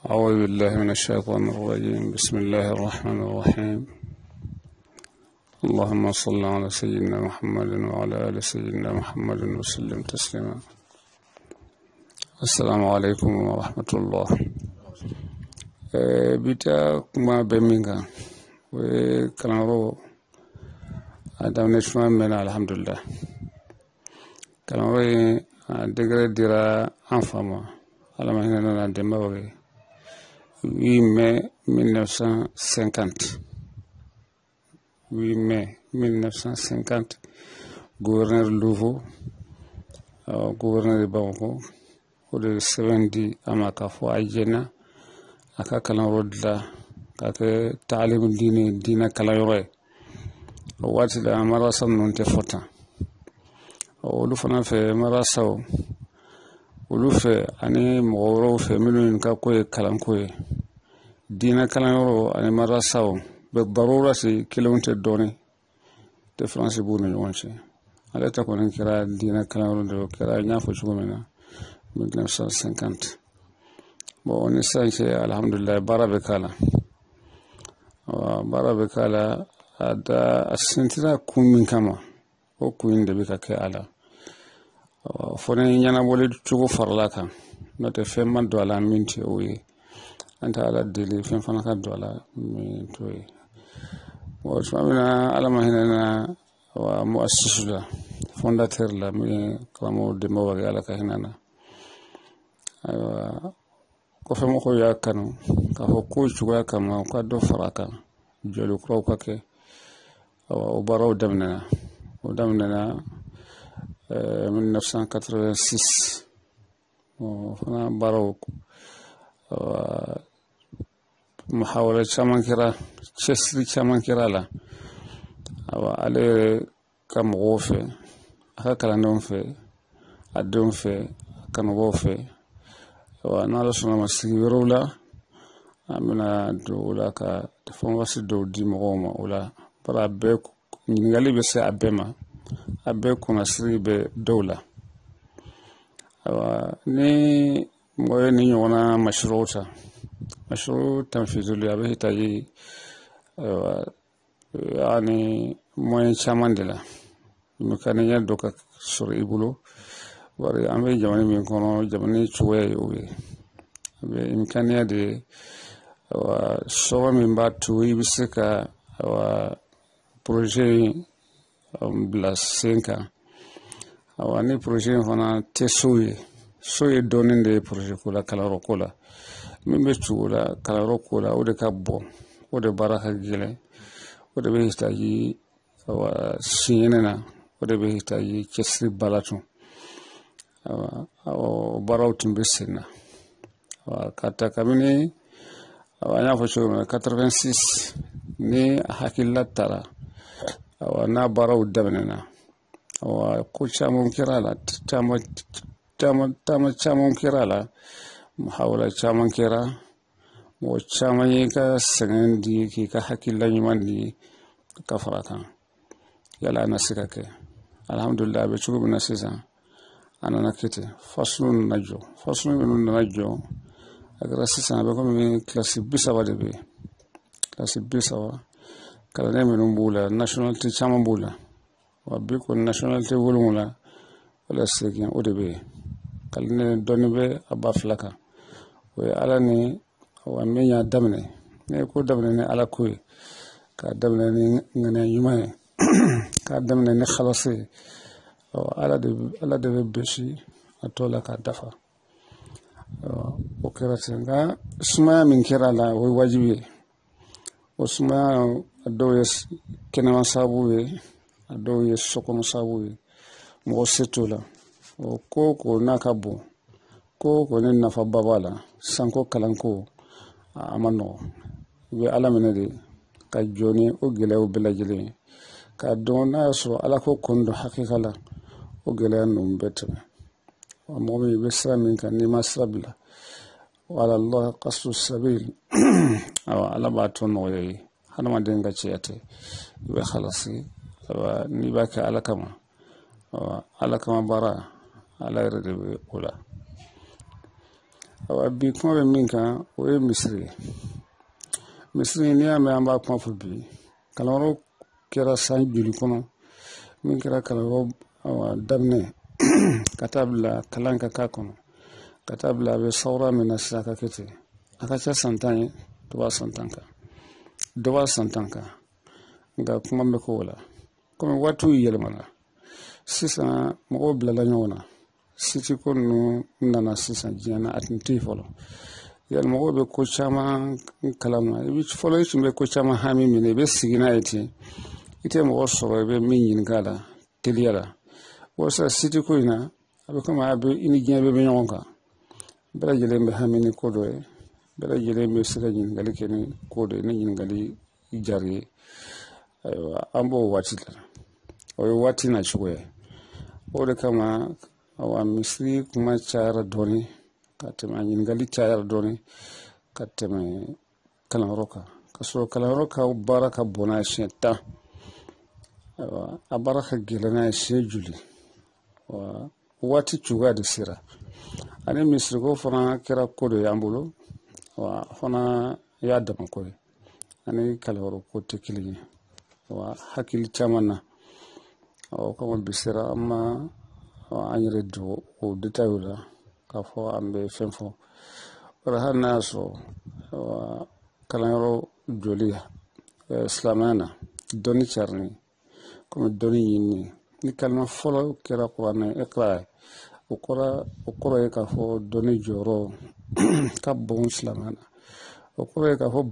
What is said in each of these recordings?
أعوذ بالله من الشيطان الرجيم. بسم الله الرحمن الرحيم. اللهم صل على سيدنا محمد وعلى آل سيدنا محمد وسلم تسليما. السلام عليكم ورحمة الله. بيتا كما بمينغا وكلامرو أدام نشمع من الحمد لله. كلامرو دغري ديرا أنفاما على ما هنا ندمبوي 8 mai 1950. 8 mai 1950, gouverneur Louvo, gouverneur de Bamako, ou de 70 Amakafo Ajena, aka kalan rodla, kake ta'alim dina kalan yore. Wati da marasa nunte fota. Olu fana fe marasa olu fe ani mɔgɔ fe minnu ka ko ye kalan ko ye. Dina kalan yɔrɔ ani marasaw bɛ darura si kelenw tɛ dɔɔni difference b'u ni ɲɔgɔn cɛ. Ale ta kɔni kɛra dina kalan yɔrɔ de o kɛra n y'a fɔ cogo min na 1950. Bon ni sisan cɛ alhamdulillah baara bɛ k'a la. Baara bɛ k'a la a sentira kun min kama o kun de bɛ ka kɛ a la. Fɔ ni ɲɛnabɔli cogo farala kan n'o tɛ fɛn ma don a la min tɛ o ye. An ta ala deli fɛn fana ka don a la min t'o ye. Tuma min na ala ma hinɛ na mu'assisu la fondateur la min karamɔgɔ Demba Wage ala ka hinɛ na. Ayiwa kɔfɛ mɔgɔw y'a kanu k'a fɔ ko cogoya kama u ka dɔ fara a kan jɔli kuraw ka kɛ. O baaraw daminɛna. O daminɛna 1986. Fana baaraw muhawara caman kɛra, cɛsiri caman kɛra la. Ale ka mɔgɔw fɛ, a ka kalandenw fɛ, a denw fɛ, a kanubaaw fɛ. N'ala sɔnna ma sigi wɛrɛw la, an bɛna don o la ka fɛnwasi dɔw di mɔgɔw ma o la. Bari a bɛɛ ɲininkali bɛ se a bɛɛ ma, a bɛɛ kunnasiri bɛ dɔw la. Ni mɔgɔ ye nin ɲɔgɔnna mashruw ta, mashru tanfizuli a bɛ hitaji yani moyen caman de la. Imkaniya dɔ ka sɔrɔ i bolo. Bari an bɛ jamana min kɔnɔ, jamana cogoya ye o ye. A bɛ imkaniya de sɔrɔ min b'a to i bɛ se ka projet bila sen kan. Ni projet in fana tɛ so ye dɔɔnin de ye projet ko la, kalanyɔrɔ ko la. Min bɛ tugu o la kalanyɔrɔ ko la o de ka bon, o de baara ka gɛlɛn, o de bɛ hitaji siɲɛni na, o de bɛ hitaji cɛsiri bala tun. Baaraw tun bɛ sen na. Ka ta kabini an y'a fɔ cogo min na 86 ni hakilila tara n'a baaraw daminɛna. Ko caman kɛra la, caman kɛra la, muhawara caman kɛra, mɔgɔ caman ye ka sɛgɛn di k'i ka hakilila ɲuman di ka fara kan yala a na se ka kɛ. Alhamdulillah a bɛ cogo min na sisan a nana kɛ ten. Fasulu nana jɔ, fasulu minnu nana jɔ a kɛra sisan a bɛ komi kilasi 30 de bɛ yen. Kilasi 30 kalanden minnu b'u la, nationalité caman b'u la. Bi ko nationalité 7 wala 8 o de bɛ yen. Kalanden dɔɔni bɛ a ba fila kan. O ye ala ni min y'a daminɛ. Ne ko daminɛ ni ala ko ye, k'a daminɛ ni ŋaniya ɲuman ye, k'a daminɛ ni khalasi ye. Ala de bɛ bɛsi a tɔ la k'a dafa. O kɛra ten. Nka sumaya min kɛra a la o ye wajibi ye. O sumaya a dɔw ye kɛnɛma sababu ye, a dɔw ye sokɔnɔ sababu ye. Mɔgɔ se t'o la. Ko n'a ka bon, ko ni nafaba b'a la, sanko kalanko a ma nɔgɔ. I bɛ ala minɛ de ka jɔ ni o gɛlɛyaw bɛɛ lajɛlen ye. K'a dɔn n'a y'a sɔrɔ ala ko kɔni don hakika la, o gɛlɛya ninnu bɛɛ tɛmɛ. Mɔgɔ min i bɛ sira min kan n'i ma sira bila, wala Allah qasdu sabil. Ala b'a to nɔgɔya ye. Hadamaden ka cɛya tɛ. I bɛ khalasi. N'i b'a kɛ ala kama, ala kama baara ala yɛrɛ de bɛ o la. awa bi kuma bɛ min kan o ye misiri n'i y'a mɛn an b'a kuma fɔ bi kalanyɔrɔ kɛra san joli kɔnɔ min kɛra kalanyɔrɔ daminɛ ka taa bila kalan ka k'a kɔnɔ ka taa bila a bɛ sawura min na sisan ka kɛ ten a ka ca san 10 ye dɔ b'a san 10 kan nka kuma bɛ k'o la komi waatiw yɛlɛmana sisan mɔgɔw bilala ɲɔgɔn na siti ko ninnu nana sisan diɲɛ na a tun tɛ yen fɔlɔ yali mɔgɔw bɛ ko caman kalama fɔlɔ i tun bɛ ko caman hami minɛ i bɛ sigi n'a ye ten i tɛ mɔgɔ sɔrɔ i bɛ min ɲininka a la teliya la walasa siti ko in na a bɛ komi i ni diɲɛ bɛɛ bɛ ɲɔgɔn kan bɛɛ lajɛlen bɛ hami ni ko dɔ ye bɛɛ lajɛlen bɛ se ka ɲininkali kɛ ni ko dɔ ye ni ɲininkali jari ye ayiwa an b'o waati la o ye waati nacogo ye o de kama misiri kuma cayara dɔɔnin ka tɛmɛ a ɲininkali cayara dɔɔnin ka tɛmɛ kalanyɔrɔ kan ka sɔrɔ kalanyɔrɔ ka baara ka bon n'a ye siɲɛ 10 a baara ka gɛlɛn n'a ye siɲɛ joli waati cogoya de sera ani misiriko fana kɛra ko dɔ y'an bolo fana y'a damako ye ani kalanyɔrɔ ko tɛ kelen ye hakili caman na kɔmi bi sera an ma an yɛrɛ don o detail la k'a fɔ an bɛ fɛn fɔ bari hali n'a y'a sɔrɔ kalanyɔrɔ joli silamɛya na dɔnni carinni komi dɔnni ɲinini ni kalima fɔlɔ kɛra kuranɛ iqra o kɔrɔ ye k'a fɔ dɔnni jɔyɔrɔ ka bon silamɛya na o kɔrɔ ye k'a fɔ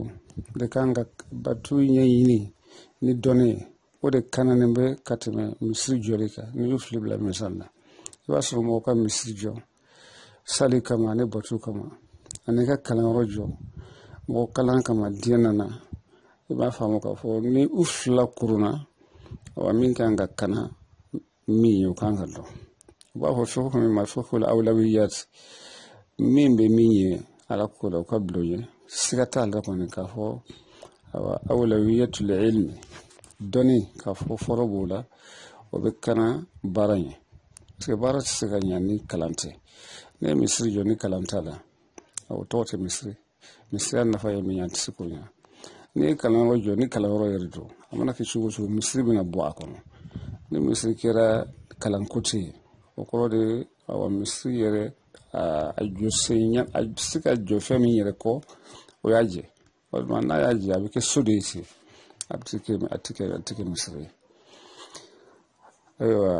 batu ɲɛɲini ni dɔnni ye o de kananen bɛ ka tɛmɛ misiri jɔli kan n'i y'u fili bila misali la i b'a sɔrɔ mɔgɔw ka misiri jɔ sali kama ani batu kama ani ka kalanyɔrɔ jɔ mɔgɔ kalan kama diɲɛ nana i b'a faamu k'a fɔ ni u fila kuruna min kan ka kana min ye o kan ka dɔn u b'a fɔ fɛn min ma fɛn awlawiyat min bɛ min ye ala ko la o ka bilo ye siga t'a la kɔni k'a fɔ awlawiyatul ilmi dɔnni k'a fɔ fɔlɔ b'o la o bɛ kana baara ye parce que baara tɛ se ka ɲɛ ni kalan tɛ ne ye misiri jɔ ni kalan t'a la o tɔgɔ tɛ misiriya nafa ye min ye an tɛ se k'o ɲɛ n'i ye kalanyɔrɔ jɔ ni kalanyɔrɔ yɛrɛ jɔ a mana kɛ cogo o cogo misiri bɛna bɔ a kɔnɔ ni misiri kɛra kalanko tɛ ye o kɔrɔ de misiri yɛrɛ a bɛ se ka jɔ fɛn min yɛrɛ kɔ o y'a jɛ walima n'a y'a jɛ a bɛ kɛ so de ye ten a tɛ kɛ misiri ye ayiwa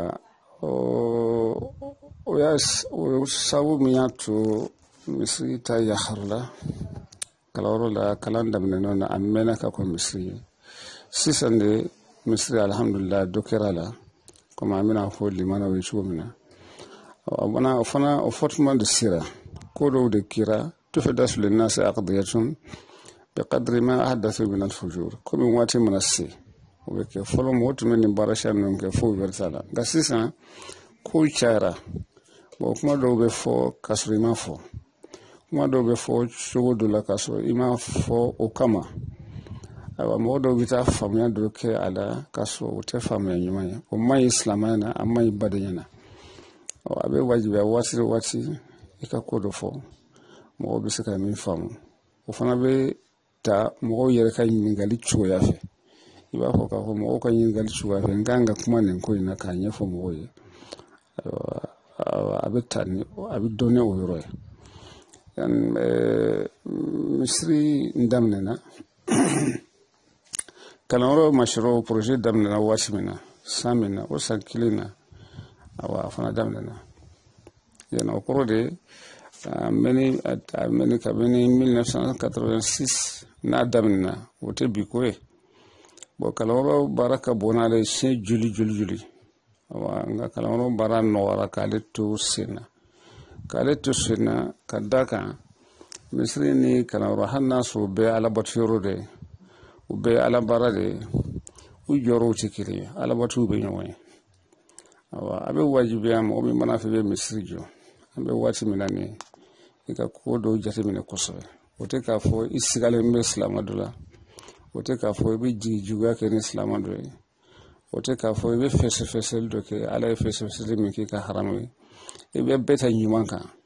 o sababu min y'a to misiri ta yaharila kalanyɔrɔ la kalan daminɛna na a mɛnna ka kɔ misiri ye sisan de misiri alhamdulillah dɔ kɛra a la komi an bɛna fɔ limanaw ye cogo min na o fɔtuma de sera ko dɔw de kɛra tufidasu linnasi aqdiyatun biqadri ma ahdathu min alfujur komi waati mana se o bɛ kɛ fɔlɔ mɔgɔ tun bɛ nin baara siya ninnu kɛ fo wɛrɛ t'a la nka sisan kow cayara kuma dɔw bɛ fɔ k'a sɔrɔ i ma fɔ kuma dɔw bɛ fɔ cogo dɔ la k'a sɔrɔ i ma fɔ o kama ayiwa mɔgɔ dɔw bɛ taa faamuya dɔ kɛ a la k'a sɔrɔ o tɛ faamuya ɲuman ye o man ɲi silamɛya na a man ɲi badenya na a bɛ wajibiya waati o waati i ka ko dɔ fɔ mɔgɔw bɛ se ka min faamu o fana bɛ ta mɔgɔw yɛrɛ ka ɲininkali cogoya fɛ i b'a fɔ k'a fɔ mɔgɔw ka ɲininkali cogoya fɛ n kan ka kuma nin ko in na k'a ɲɛfɔ mɔgɔw ye a bɛ dɔn ni o yɔrɔ ye misiri daminɛna kalanyɔrɔ masɔrɔ projet daminɛna waati min na san min na o san kelen na a fana daminɛna yana o kɔrɔ de a mɛnni kabini 1986 n'a daminɛna o tɛ bi ko ye kalanyɔrɔ baara ka bon n'ale ye siɲɛ joli nka kalanyɔrɔ baara nɔgɔyara k'ale to sen na ka da kan misiri ni kalanyɔrɔ hali n'a sɔrɔ u bɛɛ ye alabatuyɔrɔ de ye u bɛɛ ye alabaara de ye u jɔyɔrɔw tɛ kelen ye alabatuw bɛ ɲɔgɔn ye a bɛ wajibiya mɔgɔ min mana fɛ i bɛ misiri jɔ an bɛ waati min na nin i ka ko dɔw jateminɛ kosɛbɛ o tɛ k'a fɔ i sigalen bɛ silamɛ dɔ la o tɛ k'a fɔ i bɛ jigi juguya kɛ ni silamɛ dɔ ye o tɛ k'a fɔ i bɛ fɛsɛfɛsɛli dɔ kɛ ala ye fɛsɛfɛsɛli min k'i ka haramu ye i bɛ bɛɛ ta ɲuman kan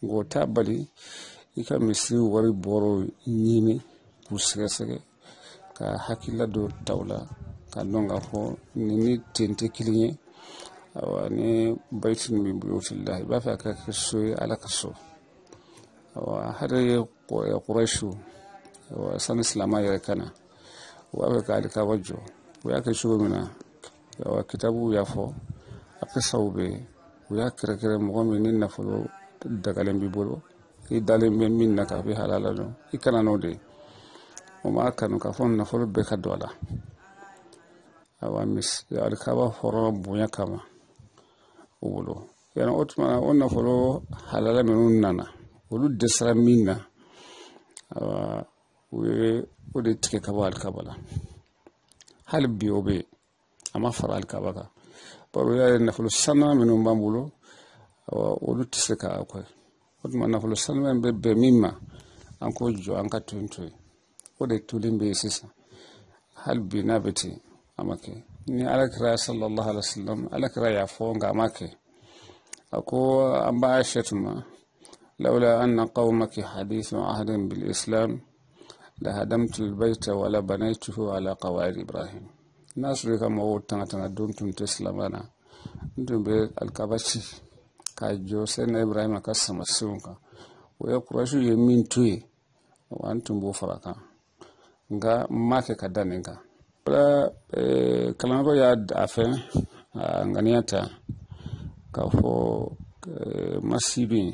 go tabali ika misiri wari boro ɲini k'u sɛgɛsɛgɛ ka hakilila do tawla ka dɔn k'a fɔ ni ten tɛ kelen ye awa ni baitin min buyutillahi i b'a fɛ a ka kɛ so ye ala ka so awa hali Quraishu sani silama yɛrɛ kana u b'a fɛ ka alikaba jɔ u y'a kɛ cogo min na awa kitabu y'a fɔ a kisaw bɛ u y'a kɛrɛkɛrɛ mɔgɔ min ni nafolo dagalen b'i bolo i dalen bɛ min na k'a bɛ halala dɔn i kana n'o de o m'a kanu k'a fɔ nafolo bɛɛ ka don a la awa alikaba hɔrɔn bonya kama o bolo yani o tuma o nafolo halala minnu nana olu dɛsɛra min na awa o ye o de tigɛ ka bɔ alikaba la hali bi o bɛ a ma fara alikaba kan baro y'a ye nafolo sanu minnu b'an bolo olu tɛ se ka kɔ o tuma nafolo sanu bɛ bɛn min ma an k'o jɔ an ka to yen o de tulen bɛ yen sisan hali bi n'a bɛ ten a ma kɛ ni alakira sallallahu alaihi wasallam alakira y'a fɔ nka a ma kɛ a ko an b'a Aishatu ma lawla anna qawmaki hadithu ahdin bil islam la hadamtu al bayta wa la banaytuhu ala qawaid Ibrahim nasu ka mɔgɔw tanga don tun tɛ silamana tun bɛ alikaba ci ka jɔ sɛnɛ Ibrahim ka samasenw kan o ye Quraishu ye min to ye wa an tun b'o fara kan nka n ma kɛ ka da nin kan kalanyɔrɔ y'a a fɛn a ŋaniya ta k'a fɔ masibin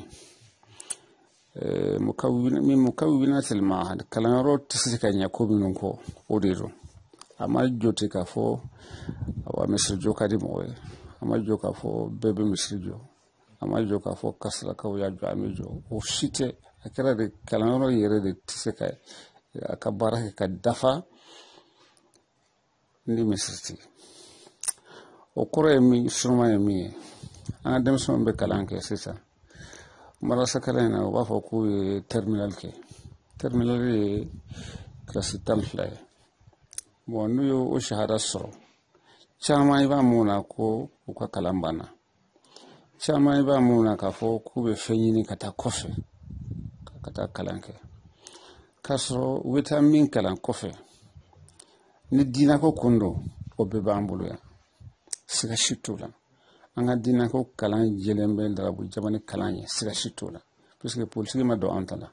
min mukawwinatil ma'had kalanyɔrɔ tɛ se ka ɲɛ ko minnu kɔ o de don a ma jɔ ten k'a fɔ awa misiri jɔ ka di mɔgɔ ye a ma jɔ k'a fɔ bɛɛ bɛ misiri jɔ a ma jɔ k'a fɔ kasarakaw y'a jɔ a bɛ jɔ o si tɛ a kɛra de kalanyɔrɔ yɛrɛ de tɛ se ka a ka baara kɛ ka dafa ni misiri tɛ o kɔrɔ ye min suruma ye min ye an ka denmisɛnw bɛ kalan kɛ sisan marasa kalan in na u b'a fɔ k'u ye terminal kɛ terminal ye kilasi 12 ye bon n'u ye o shahada sɔrɔ caman i b'a mun na ko u ka kalan banna caman i b'a mun na k'a fɔ k'u bɛ fɛn ɲini ka taa kɔfɛ ka taa kalan kɛ k'a sɔrɔ u bɛ taa min kalan kɔfɛ ni diinako kun don o bɛɛ b'an bolo yan siga si t'o la an ka diinako kalan jɛlen bɛ Darabu jamana kalan ye siga si t'o la puisque politiki ma don an ta la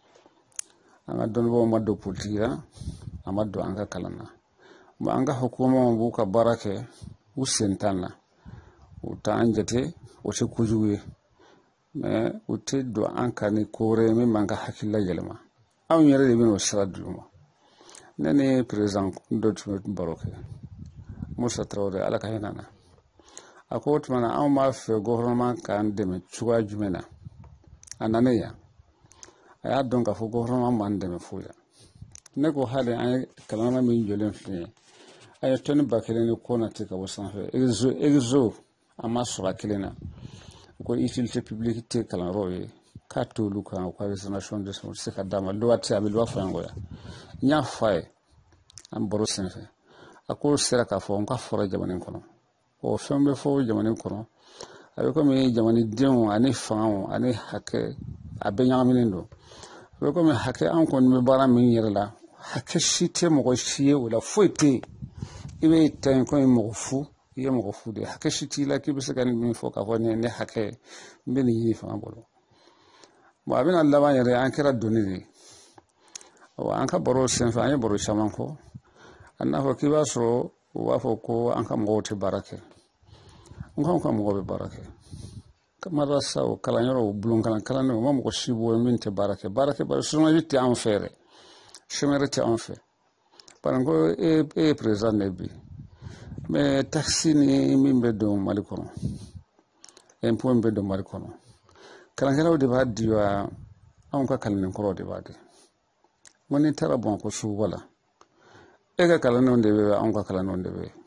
an ka dɔnnibaaw ma don politiki la a ma don an ka kalan na bon an ka hukumaw b'u ka baara kɛ u sen t'an na u t'an jate o tɛ kojugu ye mais u tɛ don an kan ni ko wɛrɛ ye min b'an ka hakilila yɛlɛma anw yɛrɛ de bɛna o sira di u ma ne ni président dɔ tun bɛ baro kɛ Musa Tarawele ala ka hinɛ na a ko o tuma na anw b'a fɛ gouvernement k'an dɛmɛ cogoya jumɛn na a nana yan a y'a dɔn k'a fɔ gouvernement m'an dɛmɛ foyi la ne ko hali an ye kalanyɔrɔ min jɔlen filɛ a ye tɔni 1000 ni kɔ na ten ka bɔ sanfɛ exo a ma sɔrɔ a kelen na ko utilité publique tɛ kalanyɔrɔ ye k'a t'olu kan u ka réservation de se ka d'a ma loi tɛ a bɛ loi fɔ yan ko yan n y'a fɔ a ye an baro senfɛ a ko sera k'a fɔ n ka fɔra jamana in kɔnɔ o fɛn bɛ fɔ jamana in kɔnɔ a bɛ komi jamanadenw ani fangaw ani hakɛ a bɛɛ ɲagaminen don a bɛ komi hakɛ an kɔni bɛ baara min yɛrɛ la hakɛ si tɛ mɔgɔ si ye o la foyi tɛ yen i bɛ ta yen komi mɔgɔ fu i ye mɔgɔ fu de ye hakɛ si t'i la k'i bɛ se ka min fɔ k'a fɔ ne hakɛ n bɛ nin ɲini fanga bolo bon a bɛna laban yɛrɛ an kɛra doni de ye an ka baro senfɛ an ye baro caman kɔ a n'a fɔ k'i b'a sɔrɔ u b'a fɔ ko an ka mɔgɔw tɛ baara kɛ n ko an ka mɔgɔw bɛ baara kɛ kamarasaw kalanyɔrɔw bulonkalan kalannenw u ma mɔgɔ si bɔ min tɛ baara kɛ bari chômage tɛ anw fɛ dɛ chômeur tɛ anw fɛ bari ko e ye président de bi mais taxe ni min bɛ don Mali kɔnɔ impôt min bɛ don Mali kɔnɔ kalankɛlaw de b'a di wa anw ka kalanden kɔrɔw de b'a di n ni taara Bamakɔ suguba la e ka kalandenw de bɛ anw ka kalandenw de bɛ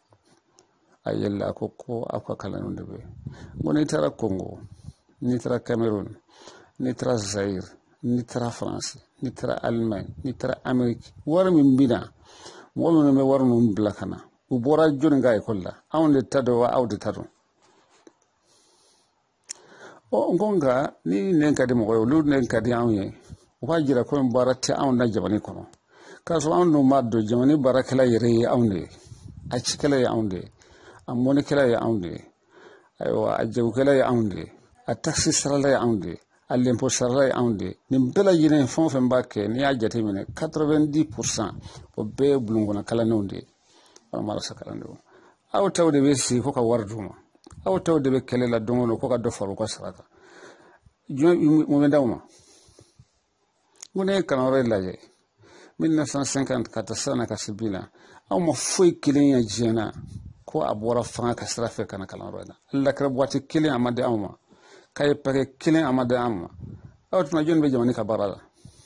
a yɛlɛla ko aw ka kalandenw de bɛ n n'i taara Congo n'i taara Cameroun n'i taara Zaïre n'i taara France n'i taara Allemagne n'i taara Amérique wari min bɛ na mɔgɔ minnu bɛ wari ninnu bila ka na u bɔra jɔnni ka ekɔli la anw de ta dɔn wa aw de ta dɔn ngonga ni nenka de mo lu nenka de awye o fa jira ko barati awn na jabani kono kaso awn no maddo jamani barakala yere awnde a cikala ya awnde a monikala ya awnde aywa a jawkala ya awnde a taxi sarala ya awnde a lempo sarala ya awnde ni bela yine fon fen bakke ni a jate mine 90% o be bulungona kala nonde wala mala sakala ndo aw tawde be si ko ka warduma aw tawde be kelela dongono ko ka do faru ko sarata mo me dawma ngone kanore laje 1954 sana kasibila aw ma foy kilin ya jena ko abora fanga kasra fe kana kanore na alla kra boati kilin amade awma kay pare kilin amade amma aw tuna jon be jamani ka barala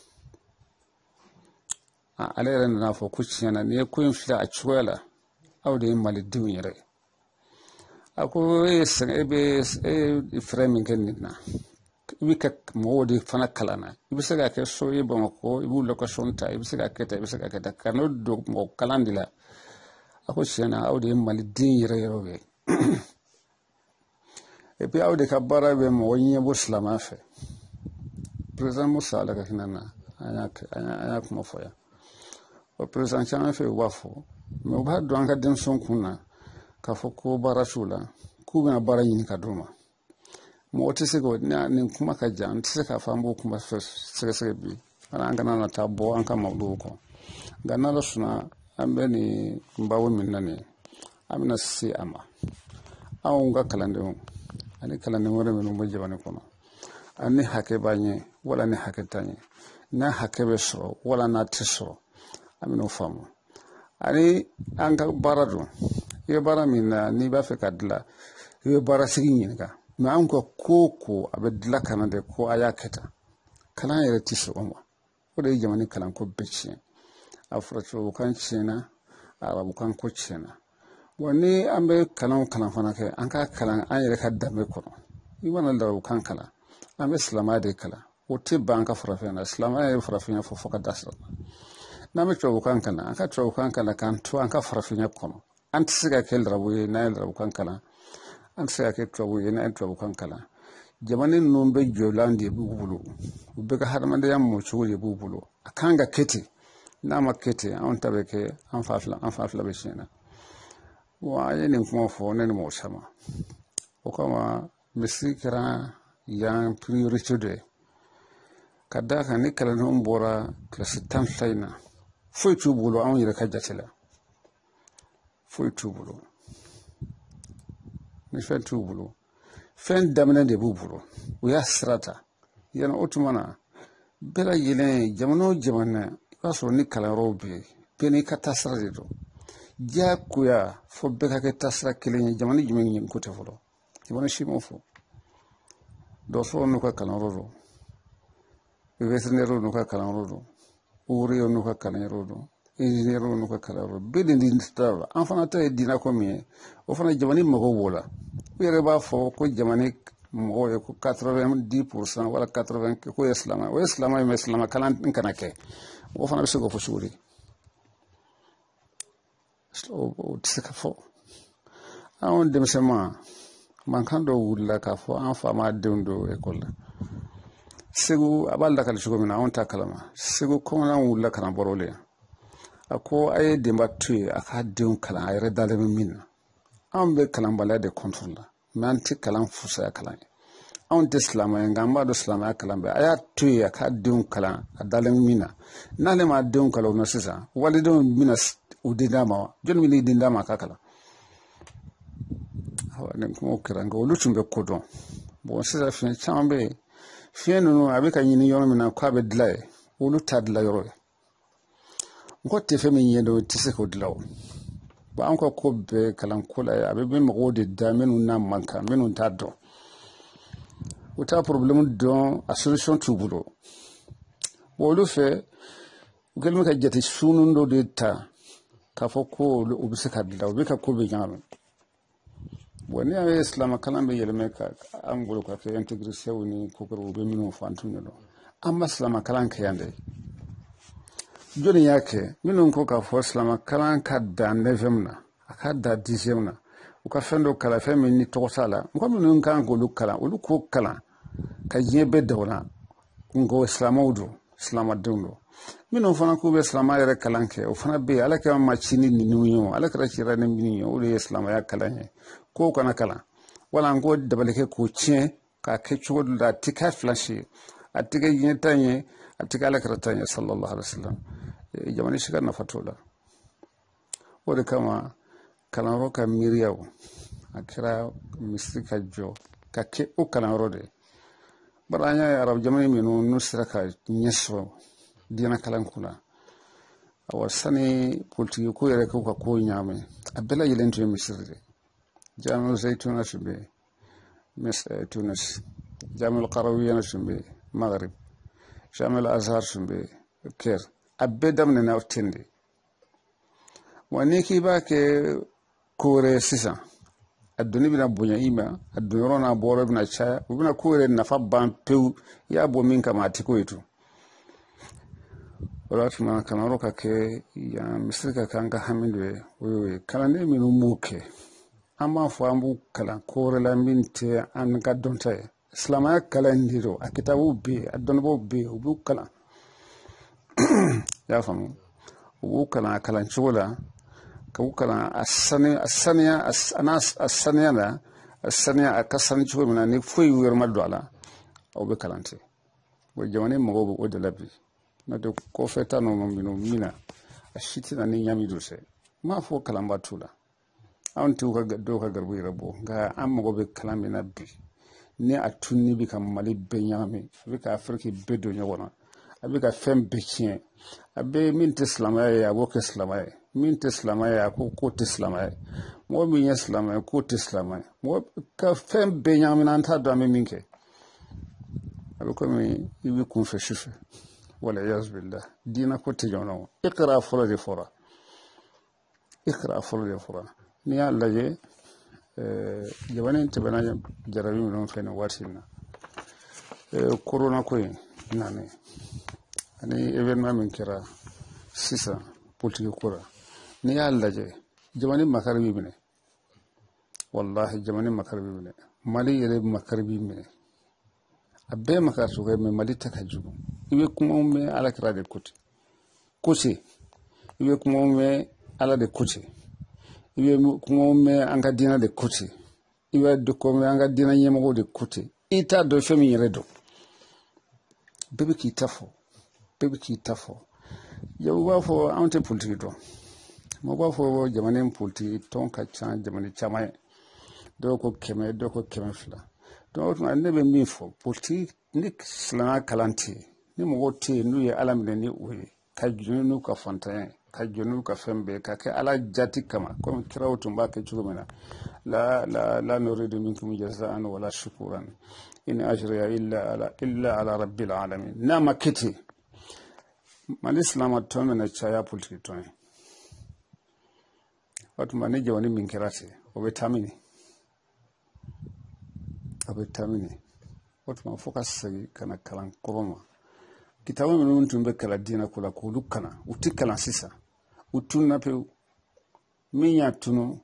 ale ren na fo kuciyana ne ko infla a chuela aw de mali diwnyere ako ebe framing kenina wika modi fana kalana ibisega ke so yebo ko ibu location ta ibisega keta kano do mo kalandila ako shena awde mali din yere yobe e pi awde kabara be mo wonye bo slama fe president Musa la hinana anya kuma foya o president chama fe wafo me ba do anga den son kuna ka foko barasula ku bina bara yin ka doma mo tese go na nin kuma ka jan tese ka fambo kuma sere bi ana ngana na tabo an ka mawdu ko ganna la suna ambe ni mbawo min nani amina si ama awu nga kalande ani kalande wore men mo jabane kono ani hake banye wala ni hake tanye na hake beso wala na tiso amino famu ani anga baradu ye bara mina ni ba fe kadla ye bara sigin ga ma an ko koko abedla kana de ko aya keta kana yere tiso onwa ko de jamani kalan ko becci afrato kan china arabu kan ko china woni ambe kalan fana ke an ka kalan an yere ka dambe ko ni wana da kan kala ambe islama de kala o te banka farafena islama e farafena fo foka dasra na me to kan kana an ka to kan kana kan to an ka farafena ko antisiga kel rabu na rabu kankala antisiga ke to na to kankala jamani numbe jolandi bubulu ubeka harmande yam mo chuli bubulu akanga keti na makete on tabeke an fafla be shena wa yene kuma fo ne mo sama o kama misikra yan priority de kadaka ne kala non bora classe tan sayna foi tubulo an yira kajatela foi tubulo ni fen tubulo fen damna de bubulo o ya srata yana otumana bela yele jamana kaso ni kala robe peni katasra de do jakuya fo beka ke tasra kelen jamani jumen ko te folo jamani shimo fo do so no ka kala rodo veterinero no ka kala rodo uri no ka kala rodo engineer no ka kala rodo bede ndi stara enfana tay dina ko mi o fana jamani mago wola yere ba fo ko jamani mo ko 90% wala 80 ko islama kala kana ke o fana be go fo shuri o tsaka fo awon dem sema man kan do wulla ka fo an fama dendo école segu abalda kala shugo mina on ta kalama segu ko na wulla kana borole ako ay de mbattu aka deun kala ay redale min an be kalam balade contrôle nanti kalam fusa kalam on islama ngamba do islama kalam be aya tu aka deun kala adale mina nale ma deun kala no sisa walidon mina udindama jon mi dindama kakala hawane ko kiranga olutum be kodon bon sisa fin chambe fin no abika nyini yono mina kwa be dlay olu tadla yoro ko te fe min yedo tise ko dlaw ba an ko be kalan kula abe be mo de da menu na manka menu taddo uta problem don a solution tubulo wolu fe ukelme ka jati sunundo de ta kafoko ubisika dlaw be ka ko be nyame woni awe islam kalambe yelme ka angolo ka ke integration woni ko ko be minu fantuno do amma islam kalan ka yande joni yake minu ko ka fo islam kalan ka da nevemna aka da dijemna uka fendo kala fe min ni to sala ko minu kan ko lukala ulu ko kala ka diɲɛ bɛɛ dawla ngo islamaw do islamadenw do minnu fana k'u bɛ silamaya yɛrɛ kalan kɛ o fana bɛ yen ala kɛra macini ninnu ye o ala kɛra cira ni minnu ye o de ye silamaya kalan ye k'o kana kalan wala an k'o dabalikɛ k'o tiɲɛ k'a kɛ cogo dɔ la a tɛ kɛ filasi a tɛ kɛ diɲɛ ta ye a tɛ kɛ ala kɛra ta ye sallallahu alaihi wasallam jamana si ka nafa t'o la o de kama kalanyɔrɔ ka miiriya a kɛra misiri ka jɔ ka kɛ o kalanyɔrɔ de bari an y'a ye arabu jamana minnu n'u sera ka ɲɛ sɔrɔ diinɛ kalanko la awa sani politiki ko yɛrɛ k'u ka ko ɲaamɛ a bɛɛ lajɛlen tun ye misiri de jamiu zaytuna tun bɛ yen tunis jamiu qarawiyana tun bɛ yen maghrib jamiu azhar tun bɛ yen caire a bɛɛ daminɛna ten de wa ni k'i b'a kɛ ko wɛrɛ sisan a doni bɛna bonya i ma a donyɔrɔ n'a bɔyɔrɔ bɛna caya u bɛna ko yɛrɛ nafa ban pewu i y'a bɔ min kama a tɛ ko ye tun o la tuma kalanyɔrɔ ka kɛ yan misiri ka kɛ an ka hami dɔ ye o y'o ye kalanden minnu m'o kɛ an b'a fɔ an b'u kalan ko wɛrɛ la min tɛ an ka dɔnta ye silamɛya kalan de don a kitabuw bɛ yen a dɔnnibaw bɛ yen u b'u kalan i y'a faamu u b'u kalan a kalan cogo la k'u kalan a saniya la a saniya a ka sani cogo min na ni foyi wɛrɛ ma don a la aw bɛ kalan ten wa jamana mɔgɔw bɛ o de la bi n'o tɛ kɔfɛ ta ninnu minnu min na a si tɛ na ni ɲami don sɛ n m'a fɔ kalanba t'u la anw tɛ dɔw ka garibu yɛrɛ bɔ nka an mago bɛ kalan min na bi ni a tunni bɛ ka mali bɛɛ ɲagami a bɛ ka afiriki bɛɛ don ɲɔgɔn na a bɛ ka fɛn bɛɛ tiɲɛ a bɛ min tɛ silamɛya ye a b'o kɛ silamɛya ye min tɛ silamɛya ye a ko k'o tɛ silamɛya ye mɔgɔ min ye silamɛya ye k'o tɛ silamɛya ye mɔgɔ ka fɛn bɛɛ ɲagamina an t'a dɔn an bɛ min kɛ a bɛ komi i bɛ kunfɛ sufɛ wala yazubillah diinɛ ko tɛ jamana kɔnɔ ikra fɔlɔ de fɔra ikra fɔlɔ de fɔra n'i y'a lajɛ jamana in tɛmɛna jarabi minnu fɛ nin waati in na korona ko in nane ani événement min kɛra sisan politiki ko la n'i y'a lajɛ jamana makari b'i minɛ wallahi jamana makari b'i minɛ mali yɛrɛ makari b'i minɛ a bɛɛ makari cogo ye mais mali tɛ ka jugu i bɛ kumaw mɛn ala kira de ko ten ko ten i bɛ kumaw mɛn ala de ko ten i bɛ kumaw mɛn an ka diinɛ de ko ten i bɛ ko mɛn an ka diinɛ ɲɛmɔgɔw de ko ten i t'a dɔn fɛn min yɛrɛ dɔn bɛɛ bɛ k'i ta fɔ bɛɛ bɛ k'i ta fɔ u b'a fɔ anw tɛ politiki dɔn mɔgɔ b'a fɔ jamana in politiki tɔn ka ca jamana caman ye dɔw ko 100 dɔw ko 200 donc o tuma ne bɛ min fɔ politiki ni silamɛya kalan tɛ yen ni mɔgɔw tɛ yen n'u ye ala minɛ ni o ye ka jɔn n'u ka fantanya ye ka jɔn n'u ka fɛn bɛɛ ka kɛ ala jati kama komi kiraw tun b'a kɛ cogo min na la nuridu minkum jazaan wala shukuran in ajriya illa ala rabbil alamin n'a ma kɛ ten mali silama tɔn bɛna caya politiki tɔn ye o tuma ni jamana min kɛra ten o bɛ taa mini a bɛ taa mini o tuma fo ka segin ka na kalan kɔrɔ ma kitabu minnu tun bɛ kalan diinɛ ko la k'olu kalan u tɛ kalan sisan u tununa pewu min y'a tunu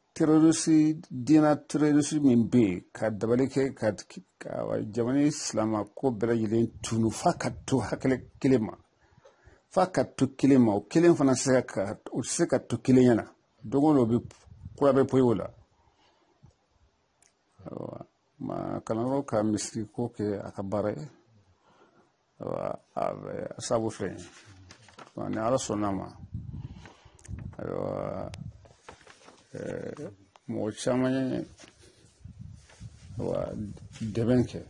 diinɛ terorisi min bɛ yen ka dabali kɛ ka jamana silama ko bɛɛ lajɛlen tunu f'a ka to hakili kelen ma f'a ka to kelen ma o kelen fana o tɛ se ka to kelen ɲɛna don o don kura bɛ poyi o la ma kalanyɔrɔ ka misiri ko kɛ a ka baara ye a sabu fɛ ni ala sɔnna ma ayiwa mɔgɔ caman ye dɛmɛ kɛ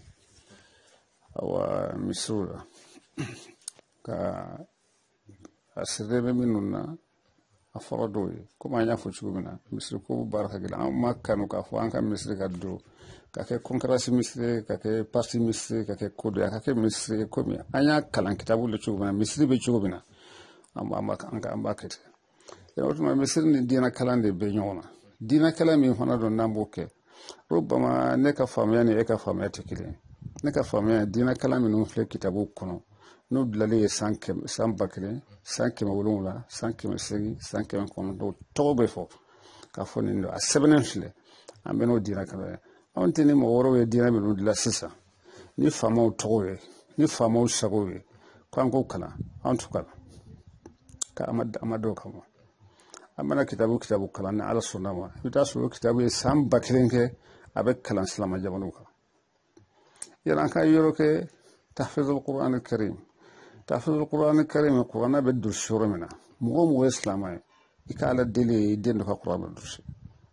misiriw la ka a sirilen bɛ minnu na a fɔra dɔw ye komi an y'a fɔ cogo min na misiri ko baara ka gɛlɛn an ma kanu k'a fɔ an ka misiri ka don ka kɛ konkurasi misiri ka kɛ parti misiri ka kɛ kodo a ka kɛ misiri komi an y'a kalan kitabu la cogo min na misiri bɛ cogo min na an b'a kɛ ten o tuma misiri ni diinɛ kalan de bɛ ɲɔgɔn na diinɛ kalan min fana don n'an b'o kɛ rubama ne ka faamuya ni e ka faamuya tɛ kelen ye ne ka faamuya diinɛ kalan minnu filɛ kitabu kɔnɔ n'u bilalen ye san 1000 san 700 san 700 san 800 san 900 tɔgɔ bɛ fɔ k'a fɔ nin don a sɛbɛnnen filɛ an bɛ n'o diinɛ kalan ye anw tɛ ni mɔgɔ wɛrɛw ye diinɛ minnu dilan sisan ni famaw togoye ni famaw sagoye kwanko kala antu kala ka amado kama amana kitabu kala na ala sunama ita so kitabu sam bakrenke avec kalan salama jamanuka yana ka yoroke tahfizul qur'an al-karim tahfizul qur'an al-karim qur'ana bedur shurumina mo islamay ikala dele dendo ka qur'an durshi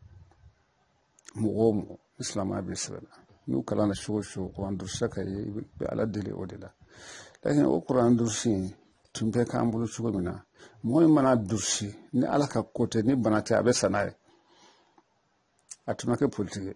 mo islamay bi sala nu kala na shu qur'an dursaka be ala dele odela lakin o qur'an durshi tumbe ka ambulu shurumina mo mana durshi ni ala ka kote ni banate abe sanaye atumake politique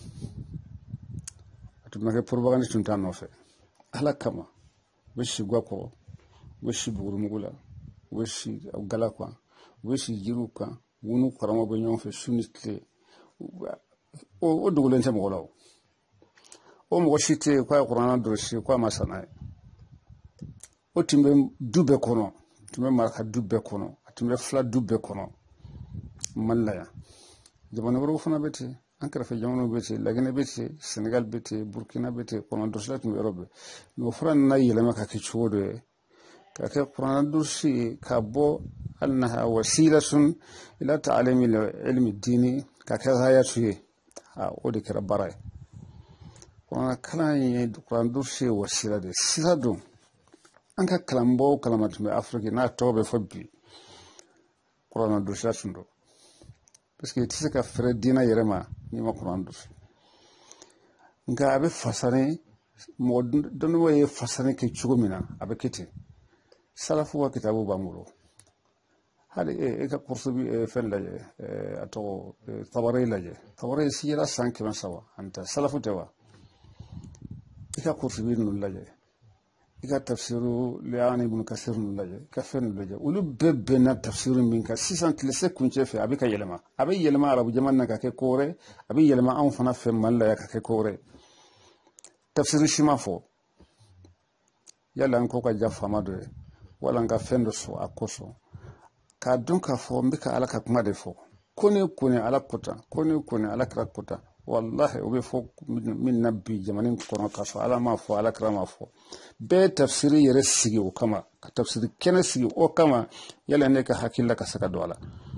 atumake propagande tunta nofe ala kama beshi gwako beshi burumugula beshi galakwa beshi jiruka wunu karamo be nyonfe sunitle o dugulente mogolaw o mo shite kwa qur'ana durshi kwa masanaye o timbe dube kono timbe marka dube kono timbe fla dube kono mallaya jamana woro fana beti ankara fe jamana beti lagene beti Senegal beti Burkina beti kono dorslat mi Europe no fran na yelema ka kichodo ka ke qur'an dursi ka bo annaha wasilatun ila ta'limi ilmi dini ka ke hayatu ha odi kira baray qur'an kala yi qur'an dursi wasila de siradu anka kalambo kalamatu Afrika na tobe fobbi qur'an dursi do parce que tise ka fere dina yerema ni ma qur'an dus nga abe fasane mo don waye fasane ke chugumina abe kete salafu wa kitabu bangulo hade ka kursubi fen laje ato tabari laje tabari sira sanke masawa anta salafu tewa ka kursubi nun laje ika tafsiru liani ibn kasir nun laje ka fen laje ulu bebbe na tafsiru min ka 636 kunche fe abika yelema abe yelema arabu jamanna ka ke kore abe yelema an fana fe malla ya ka ke kore tafsiru shima fo yalla an ko ka jafa mado wala nga fen do so akoso ka dunka fo mbika alaka kuma de fo kone ala kota kone ala kra kota wallahi obe fo min nabbi jamanin kono kaso ala ma fo ala kra ma fo be tafsiri yere sigi o kama ka tafsiri kene sigi o kama yala ne ka hakilla ka saka dola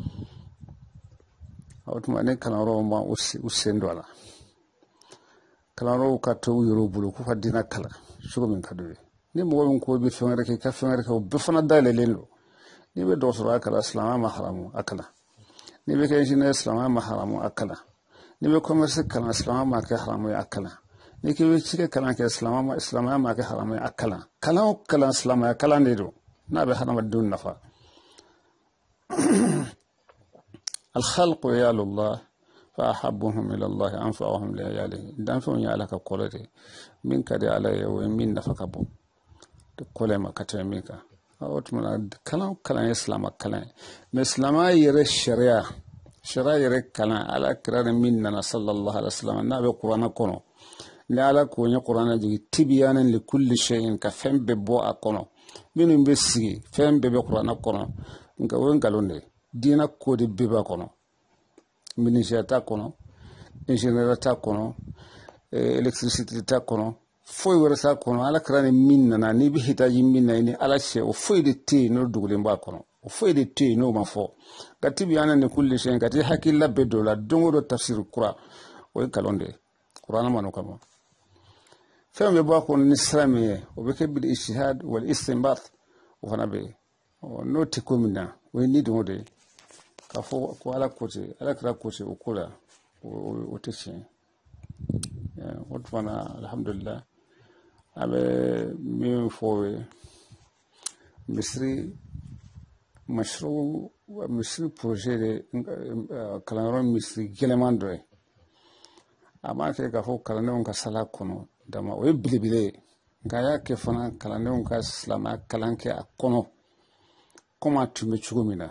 awtuma ne kana ro ma usendo ala kana ro ka to yoro bulu ku fadina kala shugo min kadoye ni mo won ko bi fengere ke ka fengere ko be fana dale lelo ni be do so akala islam ma haramu akala ni be ke jina islam ma haramu akala ni be commerce kala islam ma ke haramu akala ni ke be cike kala ke islam ma ke haramu akala kala islam ya kala ne do na be haramu dun nafa al khalq ya Allah fa ahabbuhum ila Allah anfa'uhum li ayalihi dan fa ya alaka kolate min kadi alayya wa min nafaka bu de kolema katemika awtmana kala islam kala islam yere sharia yere kala ala kirana minna sallallahu alaihi wasallam na be qur'ana kono ni ala ko nya qur'ana jigi tibyanan li kulli shay'in ka fembe bo akono minu be sigi fembe be qur'ana kono nga won galonde dina ko de beba kono ministère ta kono ingénieur ta kono électricité ta kono foy wara sa kono ala krane minna na ni bi hitaji minna ni ala she o foy de te no dugule mba kono o foy de te no ma fo gatibi ana ne kulli shen gati hakilla bedo la dongo do tafsir qura o kalonde qur'ana manu kama femme ba ko ni sramiye o be ke bil ijtihad wal istinbat o fana be o noti komina o ni do de ka fo ko ala kote ala kra kote o kula o teche o fana alhamdulillah abe min fowe misri projet de kalaron misri gelemando ama ke ka fo kalanon ka sala kono dama o bilibile ngaya ke fana kalanon ka islama kalanke akono koma tumi chugumina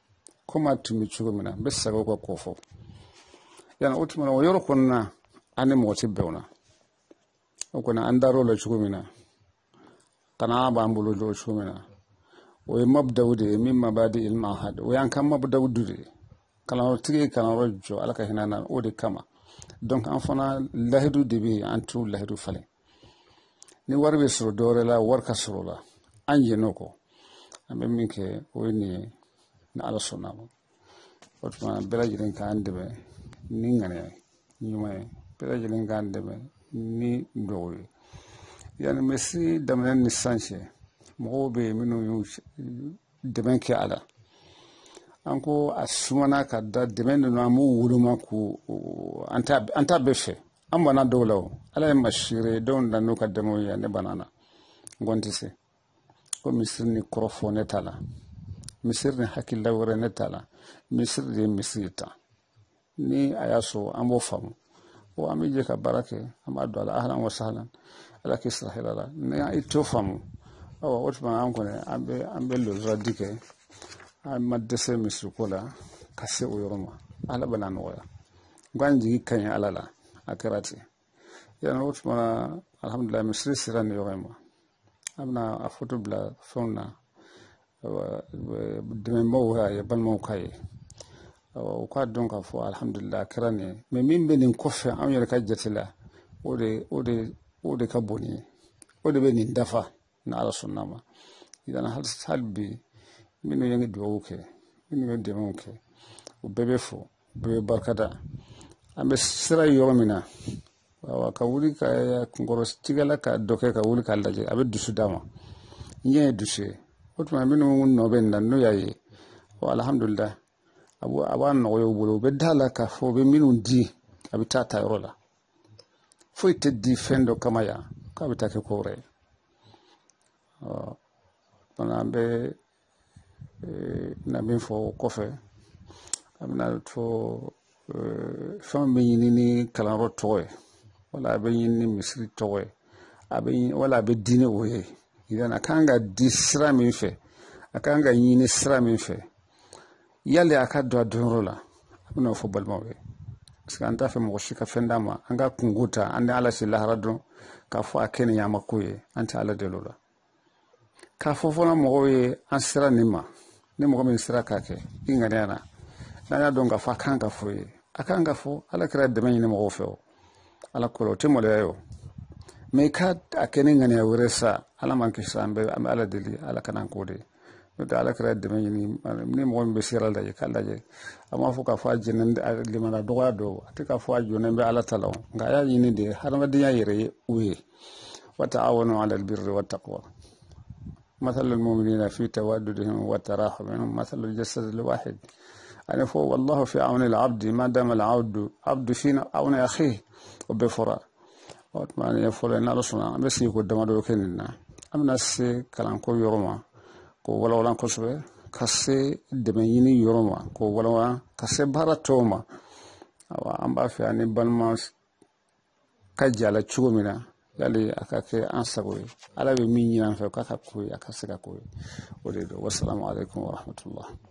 bessa ko kofo yana utmana o yoro konna ane moti bewna o kona andaro la chugumina kana bambulu lo chugumina o mabdawde min mabadi il mahad o yan kam mabdawdude kala tigi kala rojo alaka hinana o de kama donc en fana lahidu de bi antu lahidu fale ni wari bɛ sɔrɔ dɔwɛrɛ la wari ka sɔrɔ la an jɛn'o kɔ an bɛ min kɛ o ye nin ye ni Ala sɔnna ma o tuma bɛɛ lajɛlen k'an dɛmɛ ni ŋaniya ɲuman ye bɛɛ lajɛlen k'an dɛmɛ ni dɔgɔ ye yani Misiri daminɛ ni sisan cɛ mɔgɔw bɛ yen minnu y'u dɛmɛ kɛ a la an ko a sumana ka da dɛmɛ ninnu an b'u woloma ko an t'a bɛɛ fɛ an banna dɔw la o Ala ye masire dɔw na n'u ka dɛmɛw ye ne banana n ko n tɛ se ko misiri ni kɔrɔfɔ ne t'a la misiri ni hakilila wɛrɛ ne t'a la misiri de ye misiri ta ni a y'a sɔrɔ an b'o faamu o an bɛ jɛ ka baara kɛ an b'a don a la ahlan wa sahlan Ala k'i sira hɛrɛ la ni i t'o faamu o tuma an kɔni an bɛ lozaradi kɛ an ma dɛsɛ misiriko la ka se o yɔrɔ ma Ala bɛna nɔgɔya n ko an jigi ka ɲi Ala la a kɛra ten yani o tuma alhamdulilayi misiri sera nin yɔrɔ in ma an bɛna a foto bila fɛnw na dɛmɛbaw y'a ye balimaw k'a ye u k'a dɔn k'a fɔ alhamdulilayi a kɛra nin ye mɛ min bɛ nin kɔfɛ anw yɛrɛ ka jate la o de ka bon nin ye o de bɛ nin dafa ni Ala sɔnna ma yani hali bi minnu ye duwawu kɛ minnu ye dɛmɛw kɛ u bɛɛ bɛ fo u bɛɛ bɛ barikada an bɛ sira yɔrɔ min na ka wuli ka kunkɔrɔtigɛla ka dɔ kɛ ka wuli k'a lajɛ a bɛ dusu d'a ma ɲɛ ye dusu ye o tuma minnu nɔ bɛ nin na n'o y'a ye alhamdulilayi a b'a nɔgɔya u bolo u bɛ da la k'a fɔ u bɛ minnu di a bɛ taa yɔrɔ la foyi tɛ di fɛn dɔ kama yan k'a bɛ taa kɛ ko wɛrɛ ye an bɛ na min fɔ o kɔfɛ a bɛna fɔ fɛn bɛ ɲini ni kalanyɔrɔ tɔgɔ ye wala a bɛ ɲini ni misiri tɔgɔ ye wala a bɛ di ni o ye a kan ka di sira min fɛ a kan ka ɲini sira min fɛ yali a ka don a donyɔrɔ la a bɛna fɔ balimaw ye parce que an t'a fɛ mɔgɔ si ka fɛn d'a ma an ka kungo ta an ni Ala si lahara dɔn k'a fɔ a kɛ nin y'an ma ko ye an tɛ Ala deli o la k'a fɔ fana mɔgɔw ye an sera nin ma ni mɔgɔ min sera k'a kɛ i ŋaniya na n'an y'a dɔn k'a fɔ a kan ka fɔ ye a kan ka fɔ Ala kɛra dɛmɛ ɲini mɔgɔw fɛ o Ala ko la o tɛ maloya ye o mɛ i ka a kɛ ni ŋaniya wɛrɛ sa Ala man kisi an bɛ Ala deli Ala kana k'o de n'o tɛ Ala kɛra dɛmɛ ɲini ni mɔgɔ min bɛ sira lajɛ k'a lajɛ a m'a fɔ k'a fɔ a jɛnnen limana dɔgɔya don a tɛ k'a fɔ a jɔnnen bɛ Ala ta la nka a y'a ɲini de hadamadenya yɛrɛ ye u ye wa ta'awanu 'alal birri wat taqwa مثل المؤمنين في تواددهم وتراحمهم مثل الجسد الواحد أنا فو والله في عون العبد ما دام عبد فينا عون أخيه وبفرا وأتمنى يفعل إن الله سبحانه بس يقول دم دوكيننا أمنا سي كلام كو يروما كو ولا ولا كسبه كسي دميني يروما كو ولا ولا كسي باراتوما أم بافي أني بالما كجالة شومنا yali aka kɛ an sago ye Ala bɛ min ɲini an fɛ k'a ka ko ye a ka se ka ko ye o de don wassalamu alaikum wa rahmatullah